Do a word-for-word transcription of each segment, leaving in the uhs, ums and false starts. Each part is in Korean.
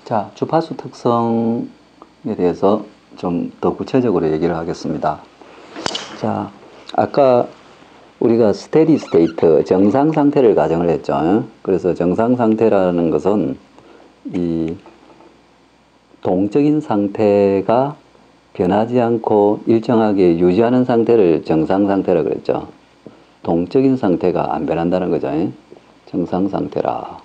자, 주파수 특성에 대해서 좀 더 구체적으로 얘기를 하겠습니다. 자, 아까 우리가 스테디 스테이트, 정상 상태를 가정을 했죠. 그래서 정상 상태라는 것은 이 동적인 상태가 변하지 않고 일정하게 유지하는 상태를 정상 상태라 그랬죠. 동적인 상태가 안 변한다는 거죠. 정상 상태라.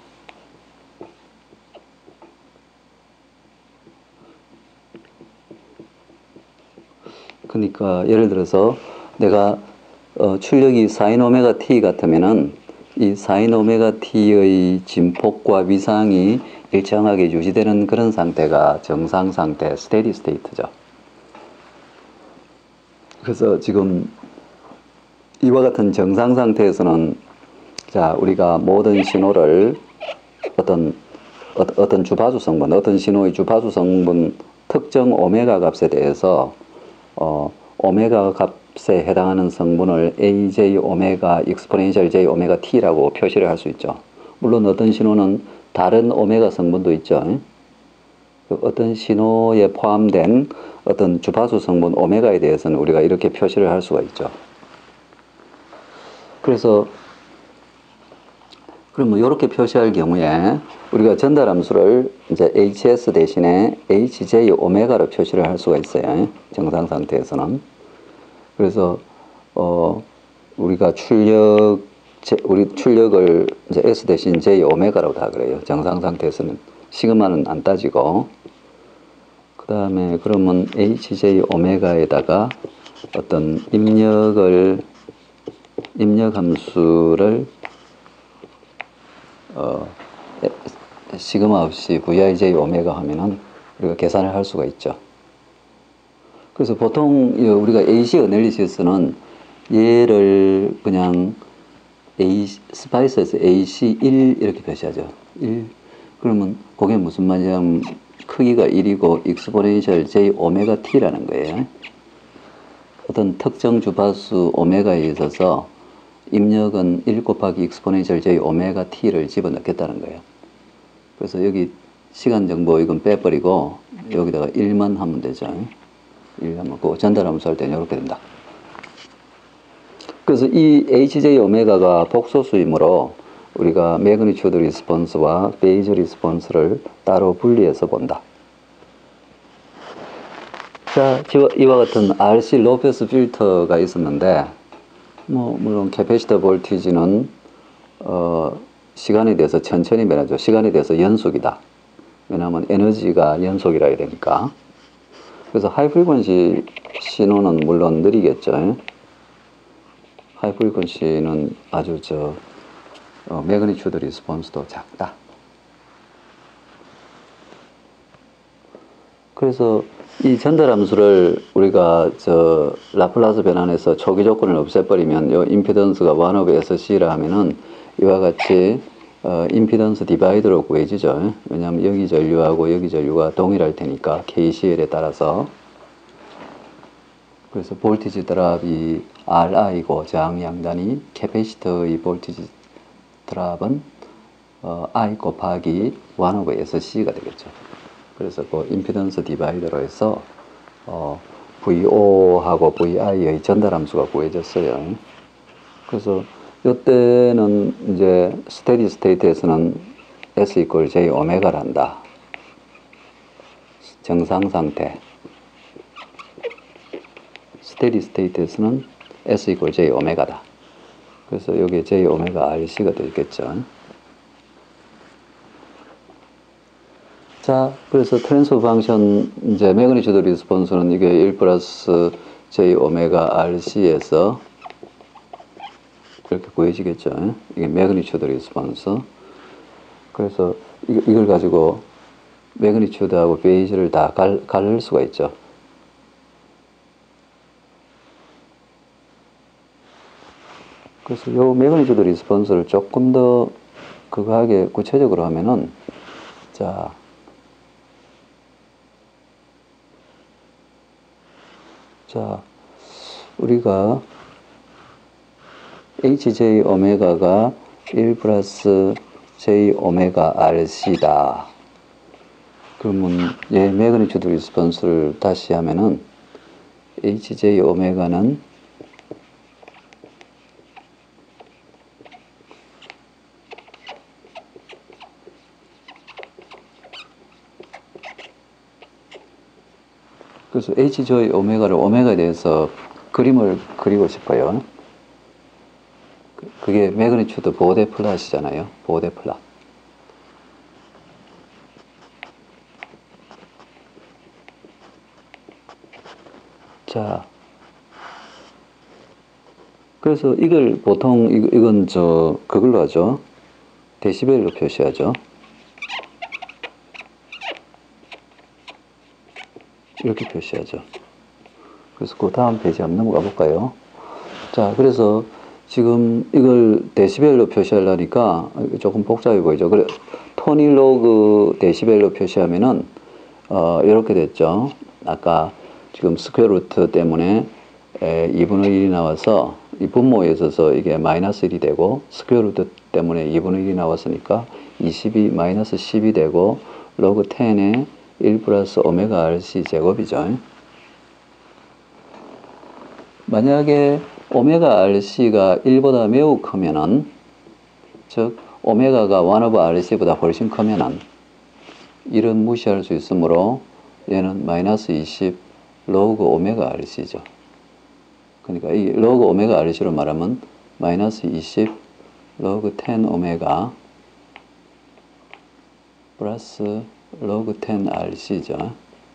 그러니까 예를 들어서 내가 어, 출력이 사인 오메가 t 같으면은 이 사인 오메가 t의 진폭과 위상이 일정하게 유지되는 그런 상태가 정상 상태, 스테디 스테이트죠. 그래서 지금 이와 같은 정상 상태에서는 자, 우리가 모든 신호를 어떤 어떤 주파수 성분, 어떤 신호의 주파수 성분 특정 오메가 값에 대해서 어, 오메가 값에 해당하는 성분을 에이제이 오메가 익스포넨셜 J 오메가 T라고 표시를 할 수 있죠. 물론 어떤 신호는 다른 오메가 성분도 있죠. 어떤 신호에 포함된 어떤 주파수 성분 오메가에 대해서는 우리가 이렇게 표시를 할 수가 있죠. 그래서 그럼 이렇게 표시할 경우에 우리가 전달함수를 이제 에이치에스 대신에 에이치제이 오메가로 표시를 할 수가 있어요. 정상 상태에서는. 그래서 어 우리가 출력 우리 출력을 이제 S 대신 J 오메가라고 다 그래요. 정상 상태에서는 시그마는 안 따지고. 그다음에 그러면 에이치제이 오메가에다가 어떤 입력을 입력 함수를 어, 시그마 없이 브이아이제이 오메가 하면은 우리가 계산을 할 수가 있죠. 그래서 보통 우리가 에이씨 어널리시스는 얘를 그냥 A, 스파이스에서 에이씨 일 이렇게 표시하죠. 일. 그러면 그게 무슨 말이냐면 크기가 일이고 익스포넨셜 J 오메가 T라는 거예요. 어떤 특정 주파수 오메가에 있어서 입력은 일 곱하기 익스포넨셜 J 오메가 T를 집어넣겠다는 거예요. 그래서 여기 시간 정보 이건 빼버리고 여기다가 일만 하면 되죠. 일 하면 그 전달함수 할 때는 이렇게 된다. 그래서 이 에이치제이 오메가가 복소수이므로 우리가 매그니튜드 리스폰스와 페이즈 리스폰스를 따로 분리해서 본다. 자, 이와 같은 알씨 로페스 필터가 있었는데 뭐 물론 캐패시터 볼티지는 어, 시간에 대해서 천천히 변하죠. 시간에 대해서 연속이다. 왜냐하면 에너지가 연속이라 해야 되니까. 그래서 하이 프리퀀시 신호는 물론 느리겠죠. 하이 프리퀀시는 아주 저 어, 매그니튜드 리스폰스도 작다. 그래서 이 전달함수를 우리가 저 라플라스 변환해서 초기 조건을 없애버리면 요 임피던스가 원 오브 에스씨라 하면은 이와 같이 어, 임피던스 디바이드로 구해지죠. 왜냐하면 여기 전류하고 여기 전류가 동일할 테니까 케이씨엘에 따라서. 그래서 볼티지 드랍이 알아이고 저항 양단이 캐패시터의 볼티지 드랍은 어, I 곱하기 원 오브 에스씨가 되겠죠. 그래서 그 임피던스 디바이더로 해서 어, 브이오하고 브이아이의 전달함수가 구해졌어요. 그래서 이때는 이제 스테디 스테이트에서는 S 이퀄 J 오메가란다. 정상 상태. 스테디 스테이트에서는 S 이퀄 J 오메가다. 그래서 여기에 J 오메가 알씨가 되겠죠. 자, 그래서 트랜스퍼 펑션 이제 매그니튜드 리스폰스는 이게 일 플러스 J 오메가 알씨에서 이렇게 구해지겠죠. 이게 매그니튜드 리스폰스. 그래서 이걸 가지고 매그니튜드하고 페이지를 다 갈, 가를 수가 있죠. 그래서 요 매그니튜드 리스폰스를 조금 더 그거하게 구체적으로 하면은 자, 자, 우리가 에이치제이 오메가가 일 플러스 J 오메가 알씨다. 그러면 얘 매그니튜드 리스폰스를 다시 하면은 에이치제이 오메가는 그래서 에이치제이 오메가를 오메가에 대해서 그림을 그리고 싶어요. 그게 매그니튜드 보데 플랫이잖아요. 보데 플랫. 자, 그래서 이걸 보통 이건 저 그걸로 하죠. 데시벨로 표시하죠. 이렇게 표시하죠. 그래서 그 다음 페이지 한번 넘어가 볼까요? 자, 그래서 지금 이걸 데시벨로 표시하려니까 조금 복잡해 보이죠. 그래, 토니 로그 데시벨로 표시하면은 어, 이렇게 됐죠. 아까 지금 스퀘어 루트 때문에 에, 이분의 일이 나와서 이 분모에 있어서 이게 마이너스 일이 되고 스퀘어 루트 때문에 이분의 일이 나왔으니까 이십이 마이너스 십이 되고 로그 텐에 일 플러스 오메가 알씨 제곱이죠. 만약에 오메가 알씨가 일보다 매우 크면은, 즉 오메가가 일 오버 알씨보다 훨씬 크면은 일은 무시할 수 있으므로 얘는 마이너스 이십 로그 오메가 알씨죠. 그러니까 이 로그 오메가 알씨로 말하면 마이너스 이십 로그 텐 오메가 플러스 로그 텐 알씨죠.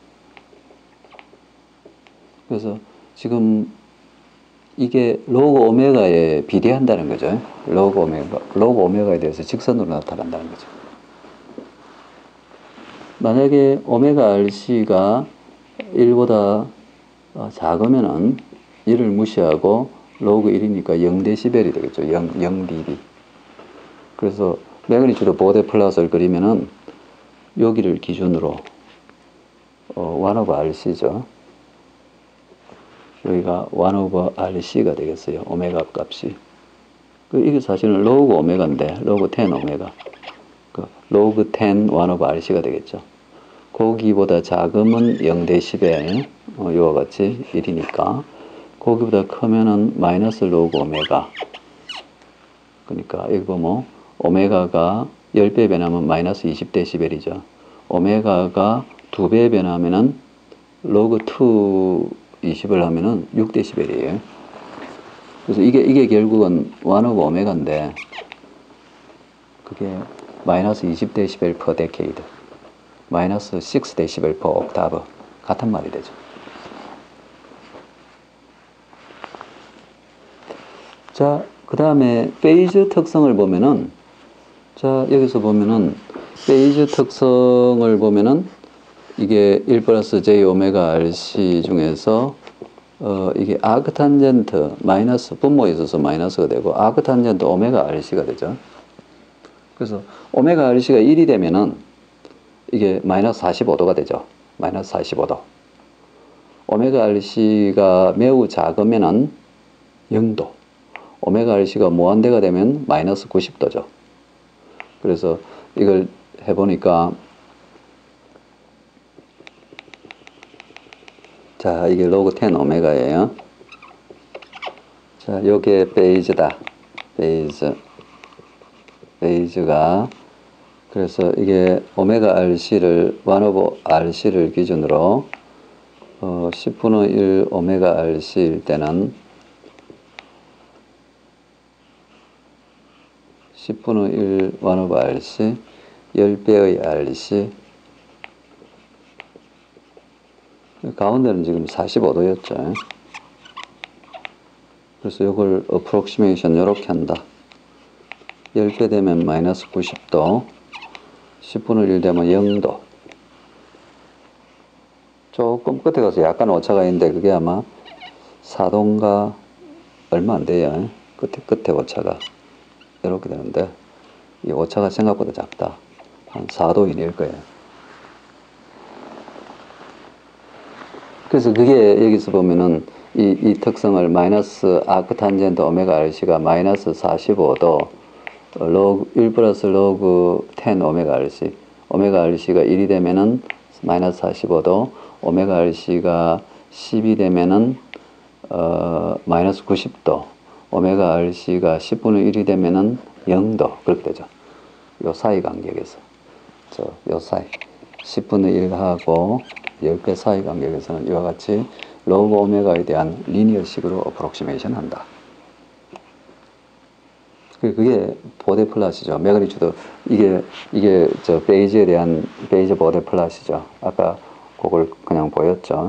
그래서 지금 이게 로그 오메가에 비례한다는 거죠. 로그 오메가, 로그 오메가에 대해서 직선으로 나타난다는 거죠. 만약에 오메가 알씨가 일보다 작으면은 일을 무시하고 로그 일이니까 영 데시벨이 되겠죠. 영, 영 디비. 그래서 매그니튜드 보데 플랫을 그리면은 여기를 기준으로 어, 일 오버 알씨죠. 여기가 일 오버 알씨가 되겠어요. 오메가 값이. 이게 사실은 로그 오메가인데, 로그 텐 오메가. 그 로그 텐 일 오버 알씨가 되겠죠. 거기보다 작으면 영 데시벨, 어, 이와 같이 일이니까. 거기보다 크면은 마이너스 로그 오메가. 그러니까 이거 보면 오메가가 십 배 변하면 마이너스 이십 데시벨이죠. 오메가가 두 배 변하면은 로그 이 이십을 하면은 육 데시벨이에요. 그래서 이게, 이게 결국은 일 오버 오메가인데, 그게 마이너스 이십 데시벨 per decade, 마이너스 육 데시벨 per octave. 같은 말이 되죠. 자, 그 다음에 페이즈 특성을 보면은, 자, 여기서 보면은, 페이즈 특성을 보면은, 이게 일 플러스 제이 오메가 알씨 중에서, 어, 이게 아크탄젠트, 마이너스, 분모에 있어서 마이너스가 되고, 아크탄젠트 오메가 알씨가 되죠. 그래서, 오메가 알씨가 일이 되면은, 이게 마이너스 사십오 도가 되죠. 마이너스 사십오 도. 오메가 알씨가 매우 작으면은 영 도. 오메가 알씨가 무한대가 되면 마이너스 구십 도죠. 그래서 이걸 해보니까, 자, 이게 로그 텐 오메가예요. 자, 요게 베이즈다. 베이즈. 베이즈가, 그래서 이게 오메가 알씨를, 일 오버 알씨를 기준으로, 어, 십분의 일 오메가 알씨일 때는, 십분의 일 일 오버 알씨, 십 배의 알씨, 가운데는 지금 사십오 도였죠. 그래서 이걸 어프록시메이션 이렇게 한다. 십 배 되면 마이너스 구십 도, 십분의 일 되면 영 도. 조금 끝에 가서 약간 오차가 있는데 그게 아마 사 도인가 얼마 안 돼요. 끝에 끝에 오차가 이렇게 되는데 이 오차가 생각보다 작다. 한 사 도 이내일 거예요. 그래서 그게 여기서 보면은 이, 이 특성을 마이너스 아크탄젠트 오메가 알씨가 마이너스 사십오 도, 로그 일 플러스 로그 텐 오메가 알씨, 오메가 알씨가 일이 되면은 마이너스 사십오 도, 오메가 알씨가 십이 되면은 어, 마이너스 구십 도, 오메가 알씨가 십분의 일이 되면은 영 도 그렇게 되죠. 요 사이 간격에서 저 요 사이 십분의 일하고 십 배 사이 간격에서는 이와 같이 로그 오메가에 대한 리니어식으로 어프록시메이션 한다. 그게 보데 플랫이죠. 매그니튜드 이게 이게 저 베이지에 대한 베이지 보데 플랫이죠. 아까 그걸 그냥 보였죠.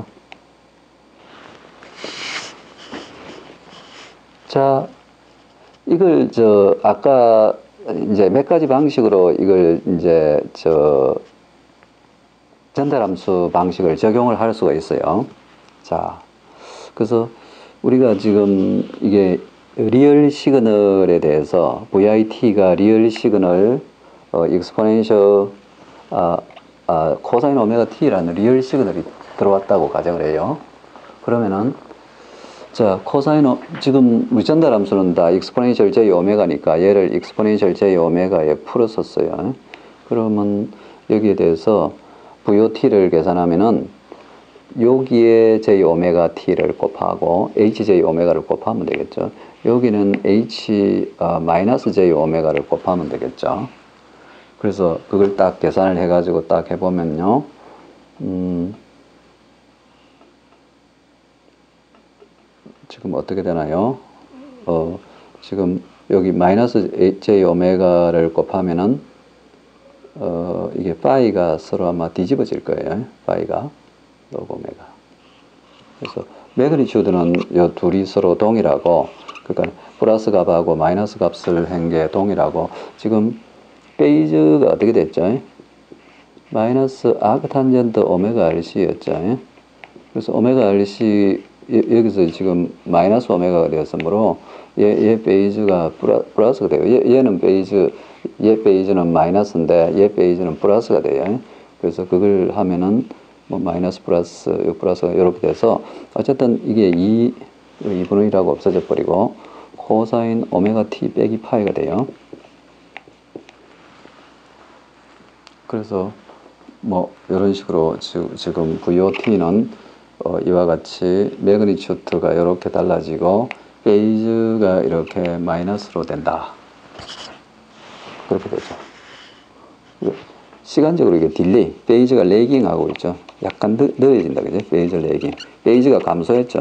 자, 이걸 저 아까 이제 몇 가지 방식으로 이걸 이제 저 전달함수 방식을 적용을 할 수가 있어요. 자, 그래서 우리가 지금 이게 리얼 시그널에 대해서 브이아이티가 리얼 시그널 어, 익스포넨셜 아, 아, 코사인 오메가 t라는 리얼 시그널이 들어왔다고 가정을 해요. 그러면은 자 코사인 오, 지금 우리 전달함수는 다 익스포넨셜 j 오메가니까 얘를 익스포넨셜 j 오메가에 풀었었어요. 그러면 여기에 대해서 브이오티를 계산하면은 여기에 j 오메가 t를 곱하고 hj 오메가를 곱하면 되겠죠. 여기는 h 어, 마이너스 j 오메가를 곱하면 되겠죠. 그래서 그걸 딱 계산을 해가지고 딱 해보면요, 음, 지금 어떻게 되나요? 어, 지금 여기 마이너스 j 오메가를 곱하면은 어, 이게 파이가 서로 아마 뒤집어질 거예요. 파이가 로그 오메가. 그래서 매그니튜드는 이 둘이 서로 동일하고, 그러니까 플러스 값하고 마이너스 값을 한 게 동일하고, 지금 페이즈가 어떻게 됐죠? 마이너스 아크탄젠트 오메가 알씨였죠. 그래서 오메가 알씨 여기서 지금 마이너스 오메가가 되었으므로 얘, 얘 페이즈가 플러스가 돼요. 얘, 얘는 페이즈, 얘 페이즈는 마이너스인데 얘 페이즈는 플러스가 돼요. 그래서 그걸 하면은 뭐 마이너스 플러스 요 플러스가 이렇게 돼서 어쨌든 이게 이, 이분의 일하고 없어져 버리고 코사인 오메가 t 빼기 파이가 돼요. 그래서 뭐 이런 식으로 지금 브이오티는 어 이와 같이 매그니튜드가 이렇게 달라지고 페이즈가 이렇게 마이너스로 된다. 그렇게 되죠. 시간적으로 이게 딜레이, 페이즈가 레깅 하고 있죠. 약간 느, 느려진다, 그죠? 페이즈 레깅. 페이즈가 감소했죠.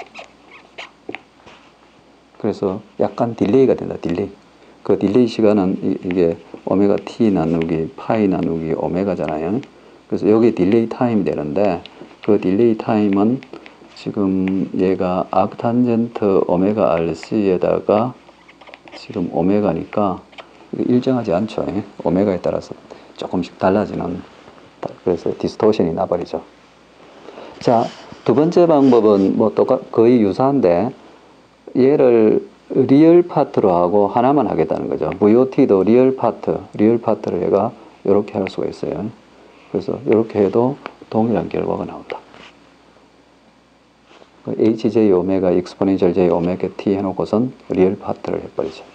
그래서 약간 딜레이가 된다, 딜레이. 그 딜레이 시간은 이, 이게 오메가 t 나누기 파이 나누기 오메가잖아요. 그래서 여기 딜레이 타임이 되는데 그 딜레이 타임은 지금 얘가 아크탄젠트 오메가 알씨에다가 지금 오메가니까 일정하지 않죠. 오메가에 따라서 조금씩 달라지는, 그래서 디스토션이 나버리죠. 자, 두 번째 방법은 뭐 똑같, 거의 유사한데 얘를 리얼 파트로 하고 하나만 하겠다는 거죠. 브이오티도 리얼 파트, 리얼 파트를 얘가 이렇게 할 수가 있어요. 그래서 이렇게 해도 동일한 결과가 나온다. hj 오메가 익스포넨셜 j 오메가 t 해놓고선 리얼 파트를 해버리죠.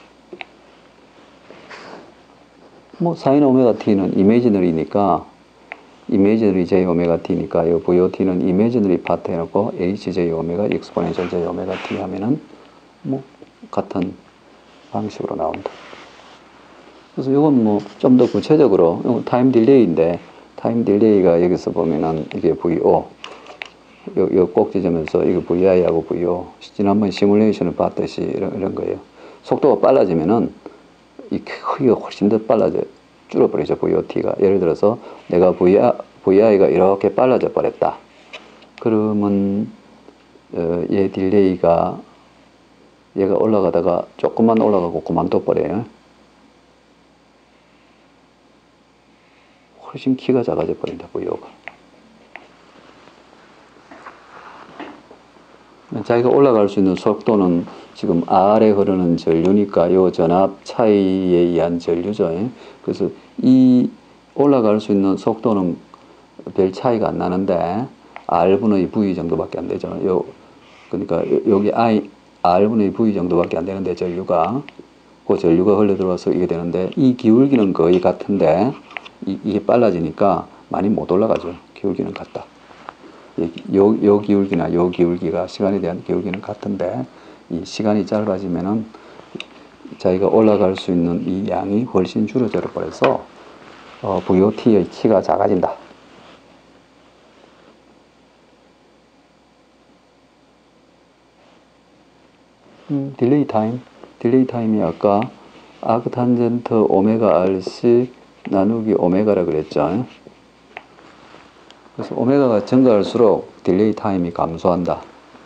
뭐 사인 오메가 t는 이미지너리니까 이미지너리 j 오메가 t니까 이 브이오티는 이미지너리 파트 해놓고 hj 오메가 익스포넨셜 j 오메가 t 하면은 뭐 같은 방식으로 나온다. 그래서 이건 뭐 좀 더 구체적으로 타임 딜레이인데 타임 딜레이가 여기서 보면은 이게 브이오 요, 요 꼭지점에서 이거 브이아이하고 브이오 지난번 시뮬레이션을 봤듯이 이런, 이런 거예요. 속도가 빨라지면은 이 크기가 훨씬 더 빨라져 줄어버리죠. 브이오티가 예를 들어서 내가 브이아이가 이렇게 빨라져 버렸다. 그러면 어, 얘 딜레이가 얘가 올라가다가 조금만 올라가고 그만둬 버려요. 훨씬 키가 작아져 버린다, 브이오가. 자기가 올라갈 수 있는 속도는 지금 R에 흐르는 전류니까 요 전압 차이에 의한 전류죠. 그래서 이 올라갈 수 있는 속도는 별 차이가 안 나는데 R분의 V 정도밖에 안 되죠. 요, 그러니까 여기 I, R분의 V 정도밖에 안 되는데 전류가, 그 전류가 흘러 들어와서 이게 되는데 이 기울기는 거의 같은데 이, 이게 빨라지니까 많이 못 올라가죠. 기울기는 같다. 요, 요 기울기나 요 기울기가 시간에 대한 기울기는 같은데 이 시간이 짧아지면은 자기가 올라갈 수 있는 이 양이 훨씬 줄어져 버려서 어, 브이오티의 키가 작아진다. 음, 딜레이 타임. 딜레이 타임이 아까 아크탄젠트 오메가 알씨 나누기 오메가라 그랬죠. 그래서 오메가가 증가할수록 딜레이 타임이 감소한다.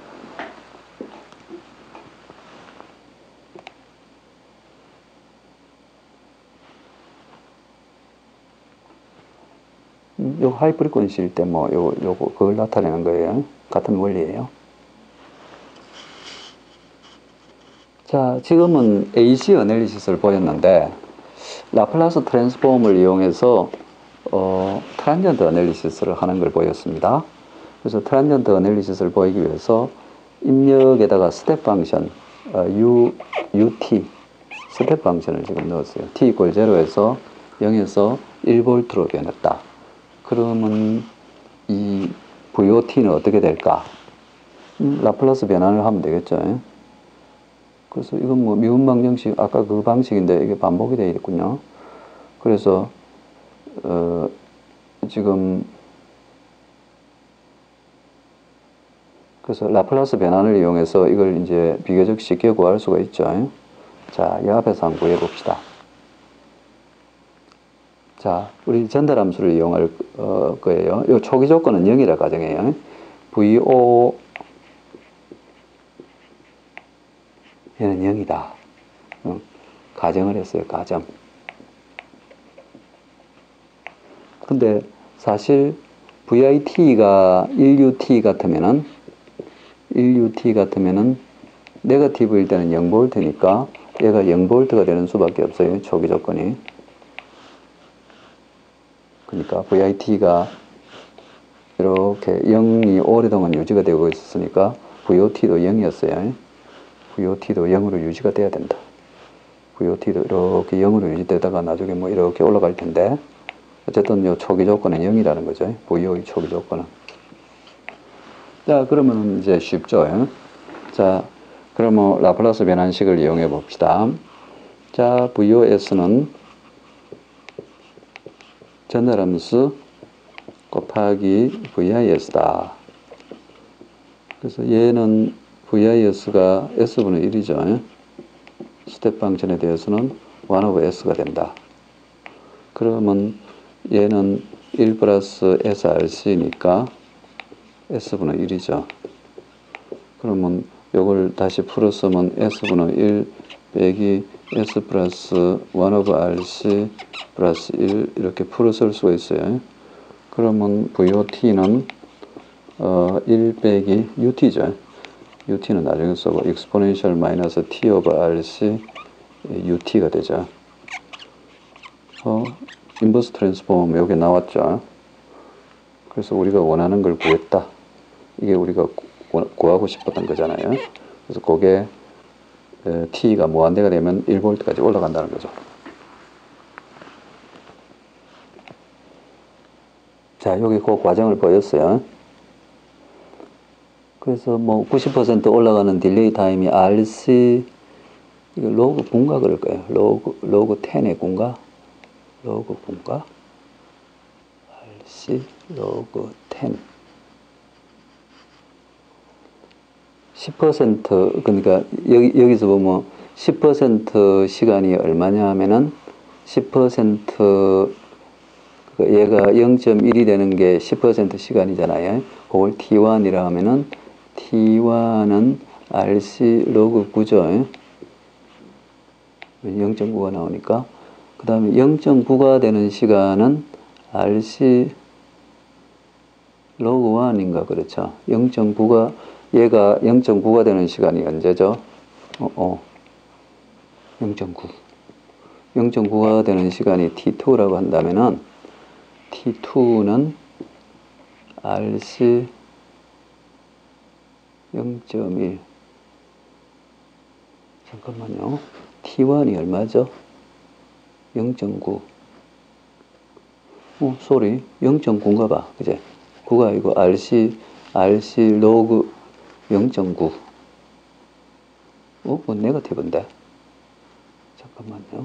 음, 요 하이 프리퀀시일 때 뭐 요 요거 그걸 나타내는 거예요. 같은 원리예요. 자, 지금은 에이씨 어널리시스를 보였는데 라플라스 트랜스폼을 이용해서 어, 트란전트 어널리시스를 하는 걸 보였습니다. 그래서 트란전트 어널리시스를 보이기 위해서 입력에다가 스텝 펑션 어, U, UT 스텝 펑션을 지금 넣었어요. t 이퀄 제로에서 영에서 일 볼트로 변했다. 그러면 이 브이오티는 어떻게 될까? 음, 라플라스 변환을 하면 되겠죠. 그래서 이건 뭐 미분 방정식 아까 그 방식인데 이게 반복이 되어 있군요. 그래서 어, 지금 그래서 라플라스 변환을 이용해서 이걸 이제 비교적 쉽게 구할 수가 있죠. 자, 이 앞에서 한번 구해 봅시다. 자, 우리 전달함수를 이용할 어, 거예요. 이 초기 조건은 영이라 가정해요. 브이오 얘는 영이다. 어, 가정을 했어요. 가정. 근데 사실 브이아이티가 일 유티 같으면은 일 유티 같으면은 네거티브일 때는 영 볼트니까 얘가 영 볼트가 되는 수밖에 없어요. 초기 조건이. 그러니까 브이아이티가 이렇게 영이 오랫동안 유지가 되고 있었으니까 브이오티도 영이었어요. 브이오티도 영으로 유지가 돼야 된다. 브이오티도 이렇게 영으로 유지되다가 나중에 뭐 이렇게 올라갈 텐데 어쨌든 요 초기 조건은 영이라는 거죠. 브이오의 초기 조건은. 자, 그러면 이제 쉽죠. 자, 그러면 라플라스 변환식을 이용해 봅시다. 자, 브이오에스는 전달함수 곱하기 브이아이에스다. 그래서 얘는 브이아이에스가 에스분의 일이죠. 스텝 방전에 대해서는 일 오버 S가 된다. 그러면 얘는 일 플러스 에스알씨니까 S분의 일이죠. 그러면 요걸 다시 풀었으면 S분의 일 빼기 S 플러스 일 오버 알씨 플러스 일 이렇게 풀어 쓸 수가 있어요. 그러면 브이오티는 어, 일 빼기 유티죠. 유티는 나중에 쓰고 exponential 마이너스 t 오버 알씨 유티가 되죠. 어, 인버스 트랜스폼 여기 나왔죠. 그래서 우리가 원하는 걸 구했다. 이게 우리가 구, 구하고 싶었던 거잖아요. 그래서 그게 에, t가 무한대가 되면 일 볼트까지 올라간다는 거죠. 자, 여기 그 과정을 보였어요. 그래서 뭐 구십 퍼센트 올라가는 딜레이 타임이 알씨 이거 로그 분가 그럴 거예요. 로그 로그 텐의 분가 로그 분가 알씨 로그 텐 십 퍼센트 그러니까 여기 여기서 보면 십 퍼센트 시간이 얼마냐 하면은 십 퍼센트 얘가 영 점 일이 되는 게 십 퍼센트 시간이잖아요. 그걸 티 원이라 하면은 티 원은 알씨 로그 구죠. 영 점 구가 나오니까. 그 다음에 영 점 구가 되는 시간은 알씨 로그 일인가 그렇죠. 영 점 구가 얘가 영 점 구가 되는 시간이 언제죠? 어, 어. 영 점 구. 영 점 구가 되는 시간이 티 투라고 한다면은 티 투는 알씨 영 점 일. 잠깐만요. 티 원이 얼마죠? 영 점 구. 어, 소리. 영 점 구인가 봐. 그제? 구가 아니고 알씨, 알씨 로그 영 점 구. 어? 뭐 네거티브인데? 잠깐만요.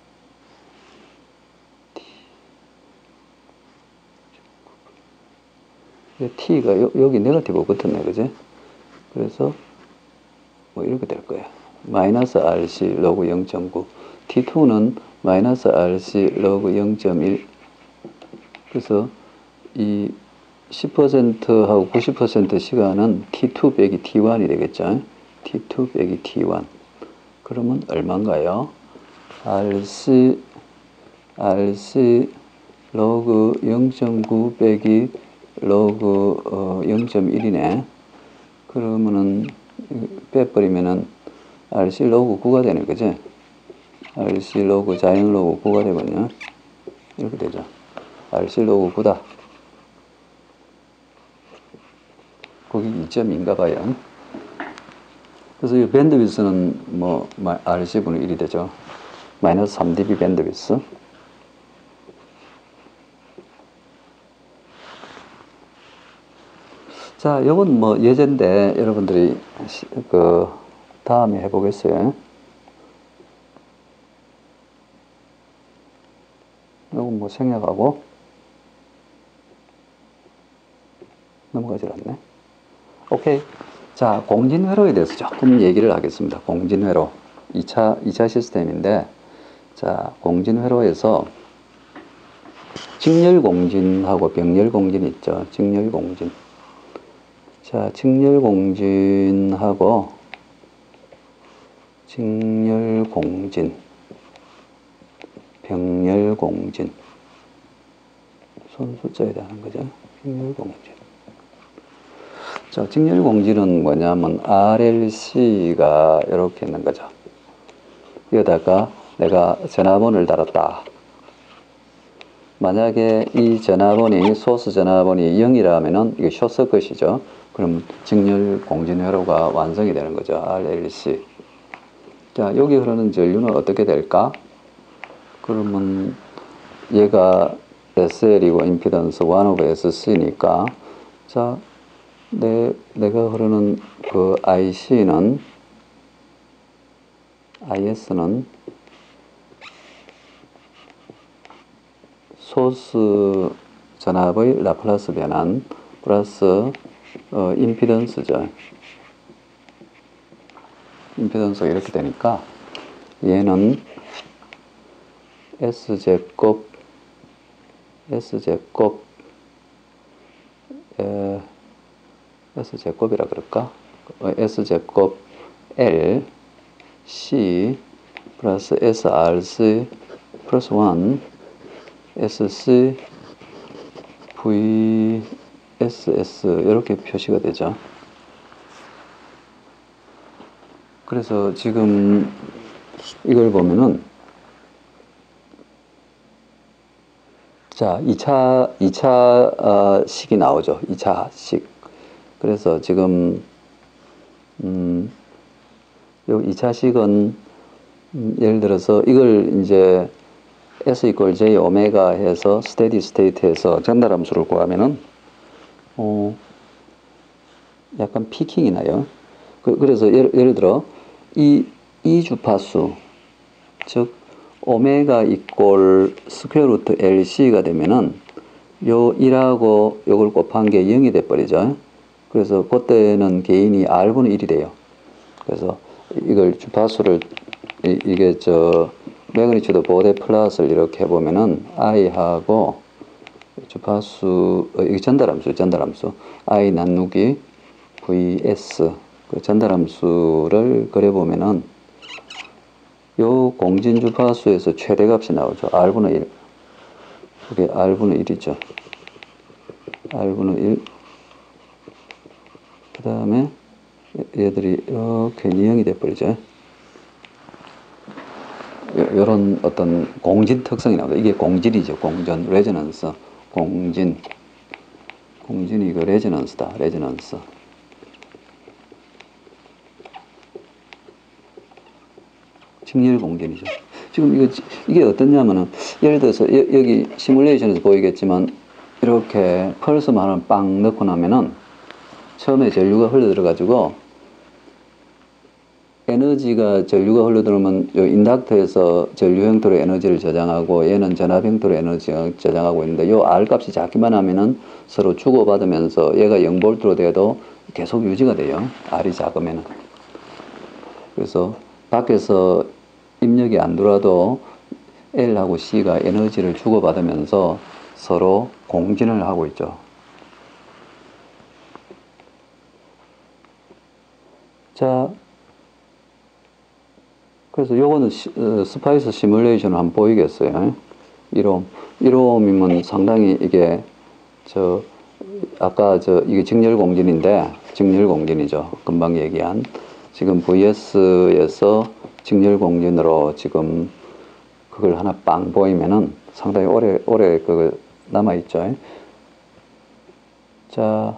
t가 여, 여기 네거티브 붙었네, 그지? 그래서 뭐 이렇게 될 거야. 마이너스 알씨 로그 영 점 구. 티 투는 마이너스 알씨 로그 영 점 일. 그래서 이 십 퍼센트하고 구십 퍼센트 시간은 티 투 빼기 티 원이 되겠죠. 티 투 빼기 티 원. 그러면 얼마인가요? 알씨, 알씨 로그 영 점 구 빼기 로그 어, 영 점 일이네. 그러면은 빼버리면은 알씨 로그 구가 되는 거지. 알씨 로그 자연 로그 구가 되거든요. 이렇게 되죠. 알씨 로그 구다. 거기 이 점인가 봐요. 그래서 이 밴드위스는 뭐 알씨분의 일이 되죠. 마이너스 삼 디비 밴드위스. 자, 이건 뭐 예제인데 여러분들이 시, 그 다음에 해보겠어요. 이건 뭐 생략하고 넘어가질 않네. 오케이. 자, 공진회로에 대해서 조금 얘기를 하겠습니다. 공진회로. 이 차, 이 차 시스템인데, 자, 공진회로에서 직렬공진하고 병렬공진 있죠. 직렬공진. 자, 직렬공진하고 직렬공진, 병렬공진. 손수자에 대한 거죠. 직렬공진. 자, 직렬공진은 뭐냐면 알엘씨가 이렇게 있는 거죠. 여기다가 내가 전화번호를 달았다. 만약에 이 전화번이 소스 전화번이 영이라면은 이게 숏서컷이죠. 그럼 직렬공진회로가 완성이 되는 거죠. 알엘씨. 자, 여기 흐르는 전류는 어떻게 될까? 그러면 얘가 에스엘이고 임피던스 일 오브 에스씨니까 자, 내, 내가 흐르는 그 아이씨는, 아이에스는 소스 전압의 라플라스 변환 플러스 어, 임피던스죠. 임피던스가 이렇게 되니까 얘는 S제곱, S제곱, 에, S제곱이라 그럴까? S제곱 L, C 플러스 에스알씨 플러스 일, 에스씨, 브이에스에스 이렇게 표시가 되죠. 그래서 지금 이걸 보면은 자, 이 차, 이 차 어, 식이 나오죠. 이 차 식. 그래서 지금 음, 요 이 차 식은 음, 예를 들어서 이걸 이제 S 이퀄 J 오메가 해서 스테디 스테이트에서 전달함수를 구하면은 어, 약간 피킹이 나요. 그, 그래서 예를, 예를 들어 이, 이 주파수 즉 오메가 이꼴 스퀘어 루트 엘씨가 되면은 요 일하고 요걸 곱한 게 영이 돼버리죠. 그래서 그때는 개인이 알분의 일이 돼요. 그래서 이걸 주파수를 이, 이게 저 매그니튜드 보대 플러스를 이렇게 해보면은 i하고 주파수 어, 이게 전달함수 전달함수 i 나누기 vs 그 전달함수를 그려보면은 요 공진 주파수에서 최대값이 나오죠. R분의 일. 그게 R분의 일이죠. R분의 일. 그 다음에 얘들이 이렇게 이형이 돼버리죠. 요런 어떤 공진 특성이 나옵니다. 이게 공진이죠. 공전, 레저넌스. 공진. 공진이 이거 레저넌스다. 레저넌스. 직렬 공진이죠. 지금 이거, 이게 어떻냐면은, 예를 들어서 여, 여기 시뮬레이션에서 보이겠지만, 이렇게 펄스만을 빵 넣고 나면은 처음에 전류가 흘러들어가지고 에너지가 전류가 흘러들어오면 요 인덕터에서 전류 형태로 에너지를 저장하고 얘는 전압 형태로 에너지를 저장하고 있는데 요 R 값이 작기만 하면은 서로 주고받으면서 얘가 영 볼트로 돼도 계속 유지가 돼요. R이 작으면은. 그래서 밖에서 입력이 안 들어와도 L하고 C가 에너지를 주고받으면서 서로 공진을 하고 있죠. 자, 그래서 요거는 시, 어, 스파이스 시뮬레이션을 한번 보이겠어요. 일 옴. 일 옴이면 상당히 이게, 저, 아까 저, 이게 직렬 공진인데, 직렬 공진이죠. 금방 얘기한. 지금 브이에스에서 직렬 공진으로 지금 그걸 하나 빵 보이면은 상당히 오래, 오래 그 남아있죠. 자,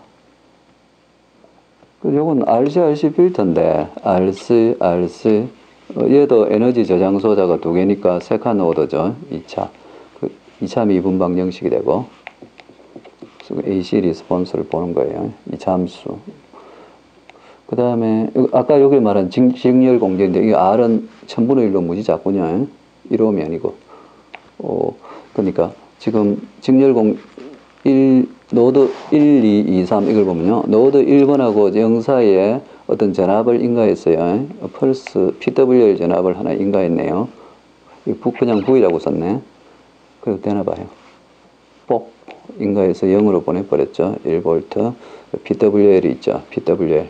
요건 알씨, 알씨 필터인데, 알씨, 알씨, 어, 얘도 에너지 저장소자가 두 개니까 세컨 오더죠. 이 차. 그 이 차 미분방 형식이 되고, 에이씨 리스폰스를 보는 거예요. 이 차 함수. 그 다음에, 아까 여기 말한 직렬 공제인데, 이 R은 천분의 일로 무지 작군요. 일 옴이 아니고. 어, 그러니까, 지금 직렬 공, 일, 노드 일, 이, 이, 삼 이걸 보면요. 노드 일 번하고 영 사이에 어떤 전압을 인가했어요. 펄스 피더블유엘 전압을 하나 인가했네요. 그냥 V라고 썼네. 그래도 되나 봐요. 뽁 인가해서 영으로 보내버렸죠. 일 볼트. 피더블유엘이 있죠. 피더블유엘.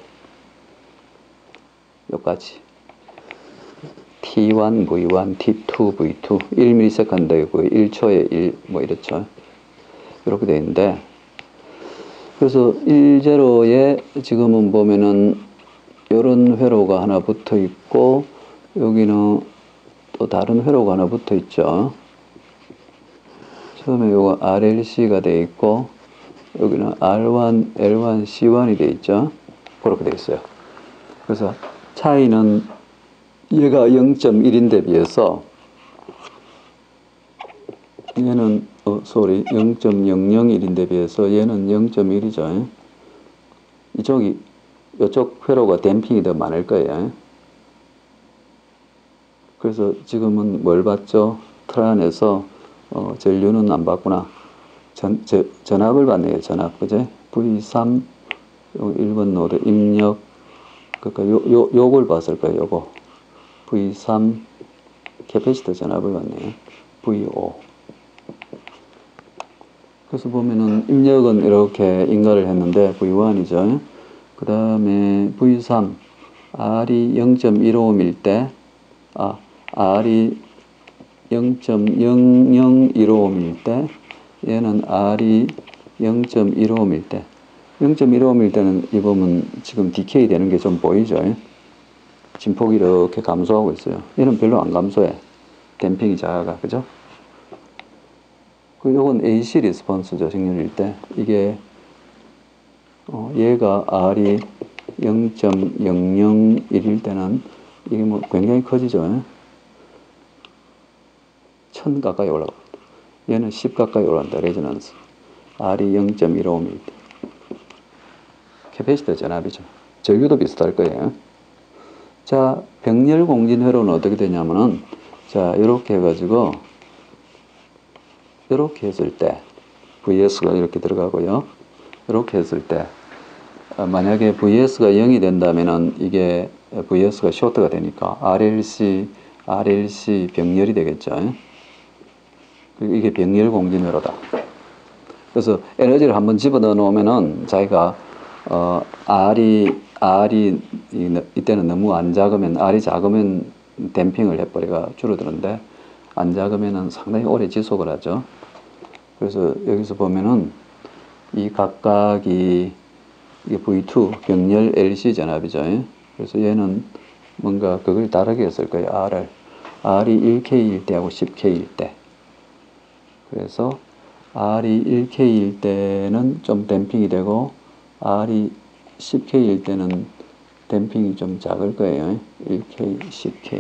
여기까지. 티 원, 브이 원, 티 투, 브이 투. 일 밀리세컨드이고 일 초에 일, 뭐 이렇죠. 이렇게 되어 있는데, 그래서 일제로에 지금은 보면은 이런 회로가 하나 붙어 있고, 여기는 또 다른 회로가 하나 붙어 있죠. 처음에 요거 알엘씨가 되어 있고, 여기는 알 원, 엘 원, 씨 원이 되어 있죠. 그렇게 되어 있어요. 그래서 차이는 얘가 영 점 일인데 비해서 얘는 어, sorry, 영 점 영영일인데 비해서 얘는 영 점 일이죠. 이쪽이, 이쪽 회로가 댐핑이 더 많을 거예요. 그래서 지금은 뭘 봤죠? 트란에서, 어, 전류는 안 봤구나. 전, 저, 전압을 봤네요, 전압. 그제? 브이 삼, 일 번 노드 입력, 그니까 요, 요, 요걸 봤을 거예요, 요거. 브이 삼, 캐패시터 전압을 봤네요. 브이 오. 그래서 보면은 입력은 이렇게 인가를 했는데 브이 원이죠. 그 다음에 브이 삼, R이 영 점 일오 옴일 때, 아, R이 영 점 영영일오 옴일 때, 얘는 R이 영 점 일오 옴일 때, 영 점 일오 옴일 때는 이 보면 지금 디케이 되는 게 좀 보이죠. 진폭이 이렇게 감소하고 있어요. 얘는 별로 안 감소해. 댐핑이 작아가, 그죠? 요건 에이씨 리스폰스죠, 직렬일 때. 이게, 어, 얘가 R이 영 점 영영일일 때는 이게 뭐 굉장히 커지죠. 천 가까이 올라갑니다. 얘는 십 가까이 올라간다, 레지넌스. R이 영 점 일오 옴일 때. 캐패시터 전압이죠. 전류도 비슷할 거예요. 자, 병렬 공진 회로는 어떻게 되냐면은, 자, 이렇게 해가지고, 이렇게 했을 때 브이에스가 이렇게 들어가고요. 이렇게 했을 때 만약에 브이에스가 영이 된다면은 이게 브이에스가 쇼트가 되니까 알엘씨, 알엘씨 병렬이 되겠죠. 이게 병렬 공진회로다. 그래서 에너지를 한번 집어넣어 놓으면은 자기가 어, R이 R이 이때는 너무 안 작으면 R이 작으면 댐핑을 해버리가 줄어드는데 안 작으면은 상당히 오래 지속을 하죠. 그래서 여기서 보면은 이 각각이 이게 브이 투 병렬 엘씨 전압이죠. 그래서 얘는 뭔가 그걸 다르게 했을 거예요. R을 R이 일 케이일 때하고 십 케이일 때. 그래서 R이 일 케이일 때는 좀 댐핑이 되고 R이 십 케이일 때는 댐핑이 좀 작을 거예요. 일 케이, 십 케이.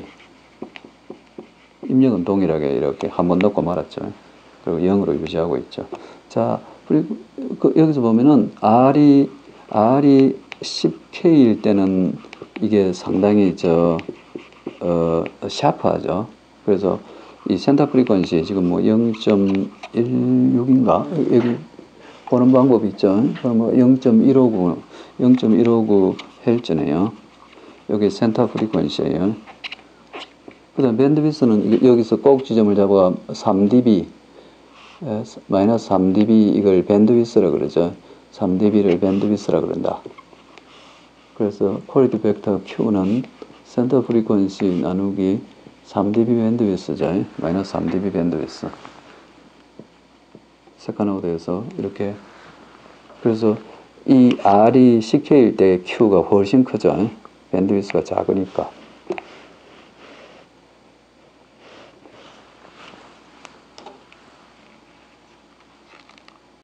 입력은 동일하게 이렇게 한번 넣고 말았죠. 그리고 영으로 유지하고 있죠. 자, 그리고 그 여기서 보면은 R이 R이 십 케이일 때는 이게 상당히 저 어, 샤프하죠. 그래서 이 센터 프리퀀시 지금 뭐 영 점 일육인가 여기 보는 방법이 있죠. 뭐 영 점 일오구 영 점 일오구 헬츠네요. 여기 센터 프리퀀시예요. 그다음 밴드위스는 여기서 꼭 지점을 잡아 삼 디비 마이너스 삼 디비 이걸 밴드위스라 그러죠. 삼 디비를 밴드위스라 그런다. 그래서 퀄리티 벡터 Q는 센터 프리퀀시 나누기 삼 디비 밴드위스죠. 마이너스 삼 디비 밴드위스. 세컨오드에서 이렇게 그래서 이 R이 십 케이일 때 Q가 훨씬 크죠. 밴드위스가 작으니까.